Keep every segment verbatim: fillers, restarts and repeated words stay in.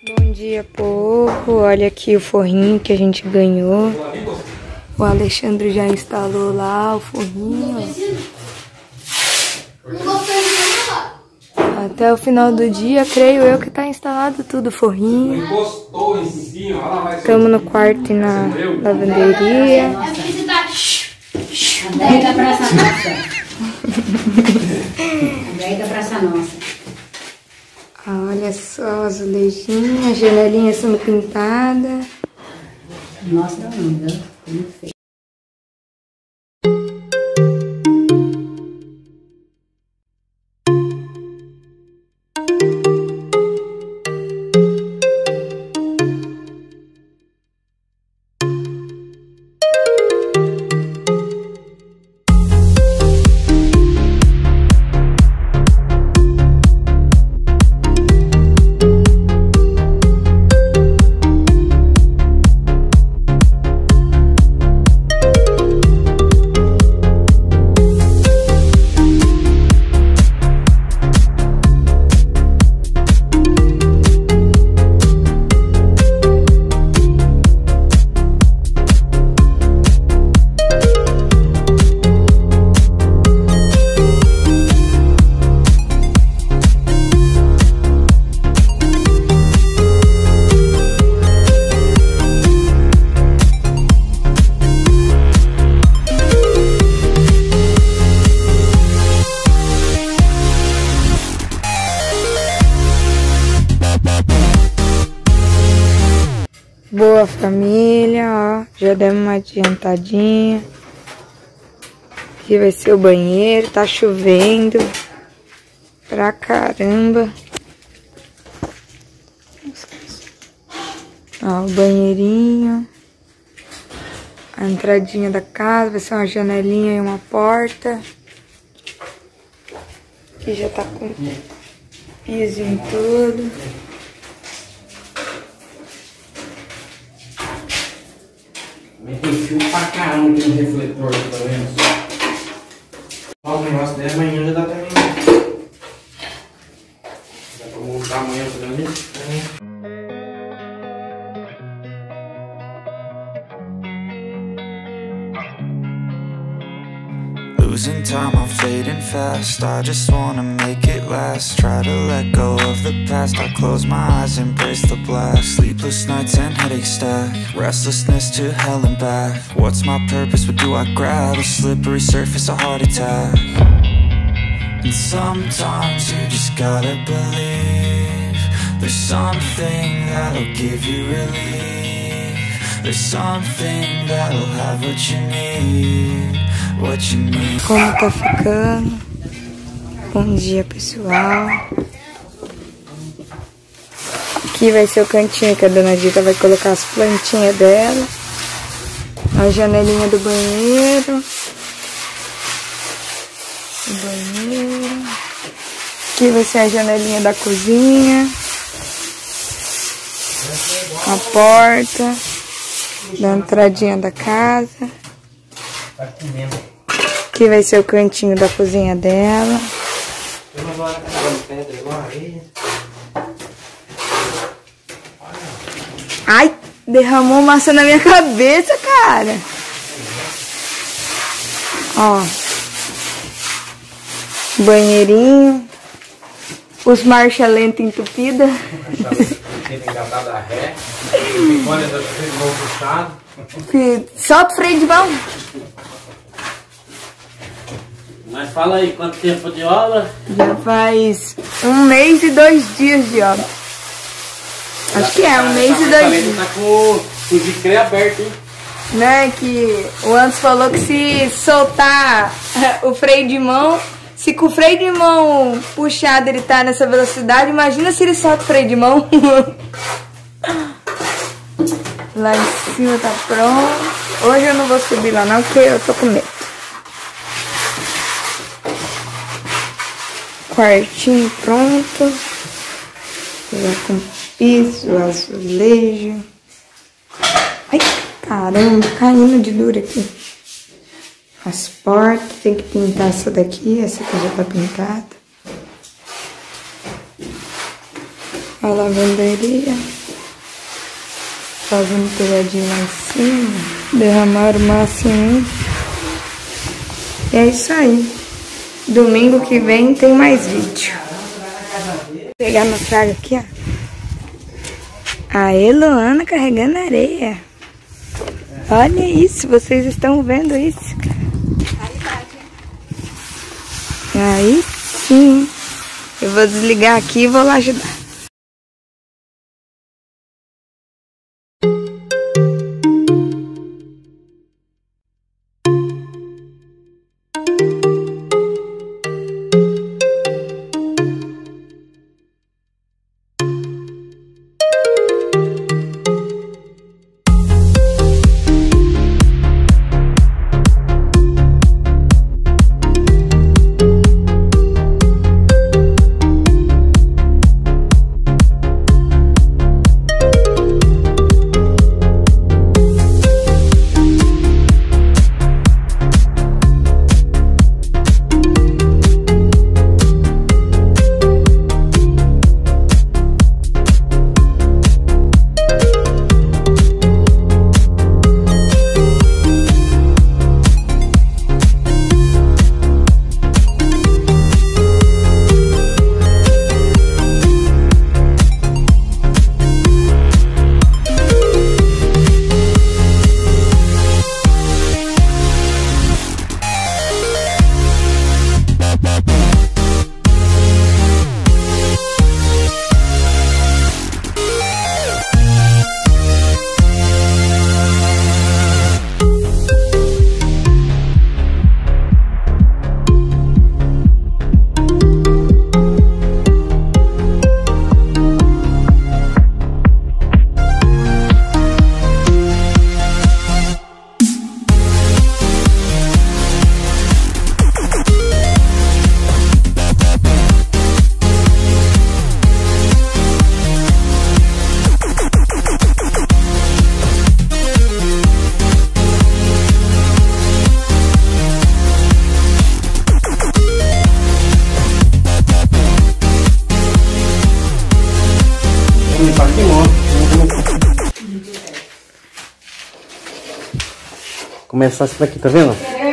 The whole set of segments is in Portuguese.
Bom dia, povo. Olha aqui o forrinho que a gente ganhou. O Alexandre já instalou lá o forrinho. Até o final do dia, creio eu que tá instalado tudo o forrinho. Estamos no quarto e na lavanderia. André da Praça Nossa. André da Praça Nossa. Olha só, azulejinha, as janelinhas sendo pintadas. Nossa, não, viu? Muito feio. Boa família, ó, já demos uma adiantadinha. Aqui vai ser o banheiro, tá chovendo pra caramba. Ó, o banheirinho. A entradinha da casa, vai ser uma janelinha e uma porta. Aqui já tá com piso em tudo. Tem fio pra caramba aqui no refletor, tá vendo? Ó, o negócio dela amanhã já dá também. Dá pra montar amanhã pra mim? Losing time, I'm fading fast. I just wanna make it last. Try to let go of the past. I close my eyes, embrace the blast. Sleepless nights and headaches stack. Restlessness to hell and back. What's my purpose? What do I grab? A slippery surface, a heart attack. And sometimes you just gotta believe there's something that'll give you relief. There's something that'll have what you need. Como tá ficando? Bom dia, pessoal. Aqui vai ser o cantinho que a dona Dita vai colocar as plantinhas dela. A janelinha do banheiro. O banheiro. Aqui vai ser a janelinha da cozinha. A porta. Da entradinha da casa. Aqui vai ser o cantinho da cozinha dela. Ai, derramou massa na minha cabeça, cara. Ó. Banheirinho. Os marcha lenta entupida. Solta o freio de mão. Mas fala aí, quanto tempo de obra? Já faz um mês e dois dias de obra. Acho que é, um mês e dois dias. Tá com o discre aberto, hein? Né, que o Anderson falou que se soltar o freio de mão, se com o freio de mão puxado ele tá nessa velocidade, imagina se ele solta o freio de mão. Lá em cima tá pronto. Hoje eu não vou subir lá não, porque eu tô com medo. Quartinho pronto. Já com piso, azulejo. Ai, caramba, caindo de duro aqui. As portas, tem que pintar essa daqui, essa aqui já tá pintada. A lavanderia. Fazendo telhadinho lá em cima. Derramaram massa em mim. E é isso aí. Domingo que vem tem mais vídeo. Vou pegar minha fraga aqui, ó. A Eloana carregando areia. Olha isso, vocês estão vendo isso? Aí sim. Eu vou desligar aqui e vou lá ajudar. Começar isso daqui, tá vendo?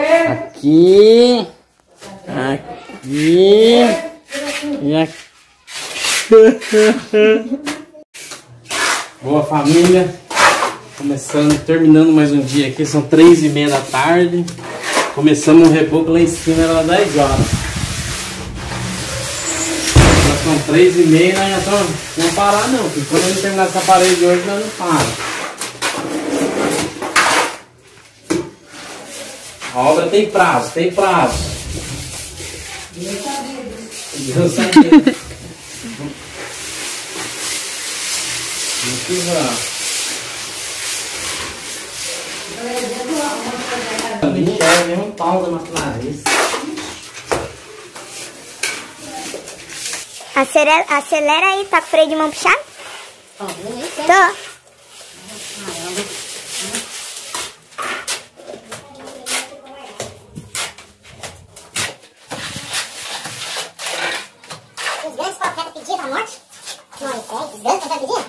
Aqui, aqui e aqui. Boa família, começando, terminando mais um dia aqui, são três e meia da tarde. Começamos um reboco lá em cima, era dez horas. Já são três e meia, nós já estamos, não vamos parar não, porque quando a gente terminar essa parede hoje, nós não paramos. A obra tem prazo, tem prazo. Deus sabia. Muito bom. Não enxerga nenhum pau da nossa nariz. Acelera, acelera aí, tá com o freio de mão puxado? Ó, beleza. Tô. Os grandes qualquer pedir pra morte? Não, é, os grandes qualquer pedir?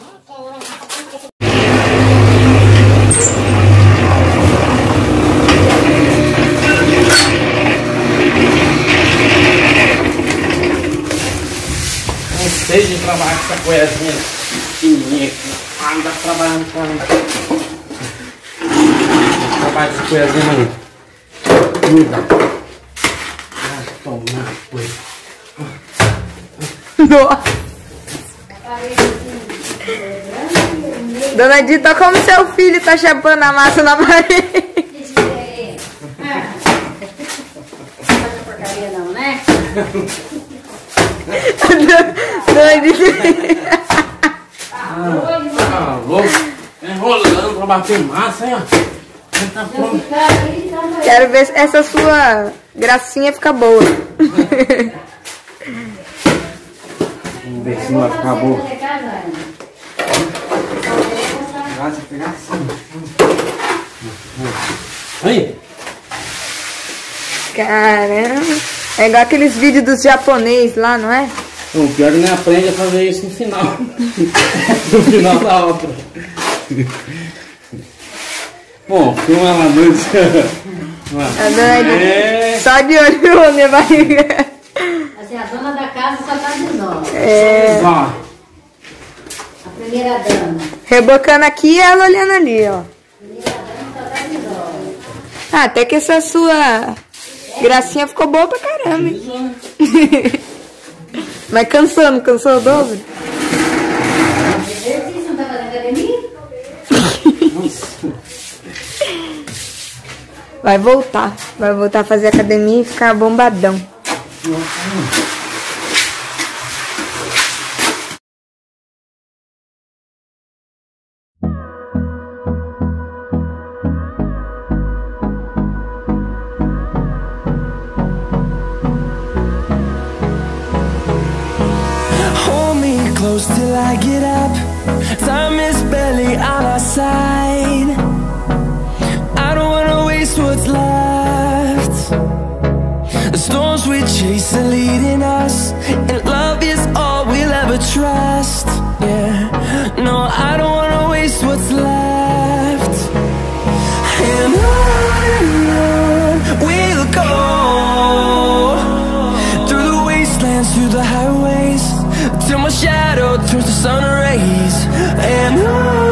Cansei de trabalhar com essa coisinha pequenininha aqui. Ah, não dá pra trabalhar no carro. Trabalho com essa coisinha aí. Cuida. Ah, tomar coisa. Nossa. Dona Dita, como seu filho tá chapando a massa na parede? Não faz porcaria não, né? Dona Dita. Ah, louco. Enrolando pra bater massa, hein, ó. Tá pronto. Quero ver se essa sua gracinha fica boa. Vamos ver se não vai ficar boa. Graça, pegar assim. Aí. Caramba. É igual aqueles vídeos dos japoneses lá, não é? O pior é que não aprende a fazer isso no final. No final da obra. Bom, tem uma dois. Tá doido? É. Só de olho na minha barriga. Assim, a dona da casa só tá de nó. É. Ó, A primeira dama. Rebocando aqui e ela olhando ali, ó. A primeira dama só tá de nó. Ah, até que essa sua gracinha ficou boa pra caramba, hein? Mas cansou, não cansou o dobro? Exercício, não tá fazendo academia? Vai voltar. Vai voltar a fazer academia e ficar bombadão. Hold me close till I get up. Time is barely on our side. I don't wanna waste what's left. The storms we chase are leading us, and love is all we'll ever trust. Yeah, no, I don't wanna waste what's left. And on and on we'll go, through the wastelands, through the highways, till my shadow turns to sun rays. And on